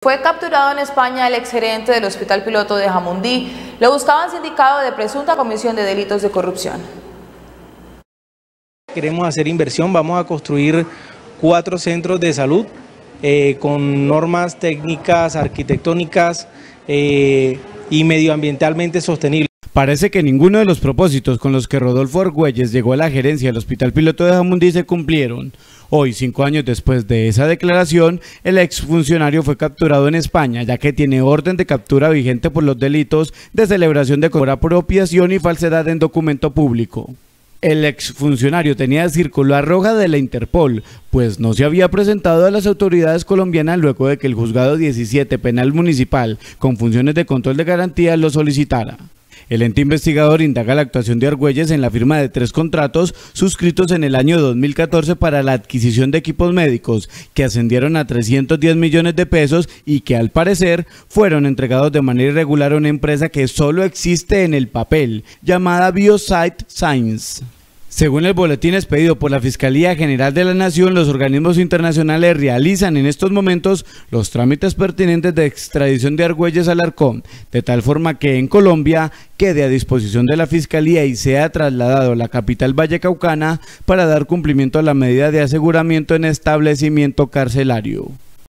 Fue capturado en España el exgerente del Hospital Piloto de Jamundí. Lo buscaban sindicado de presunta comisión de delitos de corrupción. Queremos hacer inversión, vamos a construir 4 centros de salud con normas técnicas, arquitectónicas y medioambientalmente sostenibles. Parece que ninguno de los propósitos con los que Rodolfo Argüelles llegó a la gerencia del Hospital Piloto de Jamundí se cumplieron. Hoy, 5 años después de esa declaración, el exfuncionario fue capturado en España, ya que tiene orden de captura vigente por los delitos de celebración de apropiación y falsedad en documento público. El exfuncionario tenía circular roja de la Interpol, pues no se había presentado a las autoridades colombianas luego de que el Juzgado 17 Penal Municipal, con funciones de control de garantía, lo solicitara. El ente investigador indaga la actuación de Argüelles en la firma de 3 contratos suscritos en el año 2014 para la adquisición de equipos médicos, que ascendieron a 310 millones de pesos y que al parecer fueron entregados de manera irregular a una empresa que solo existe en el papel, llamada Biosite Science. Según el boletín expedido por la Fiscalía General de la Nación, los organismos internacionales realizan en estos momentos los trámites pertinentes de extradición de Argüelles al Arcón, de tal forma que en Colombia quede a disposición de la Fiscalía y sea trasladado a la capital vallecaucana para dar cumplimiento a la medida de aseguramiento en establecimiento carcelario.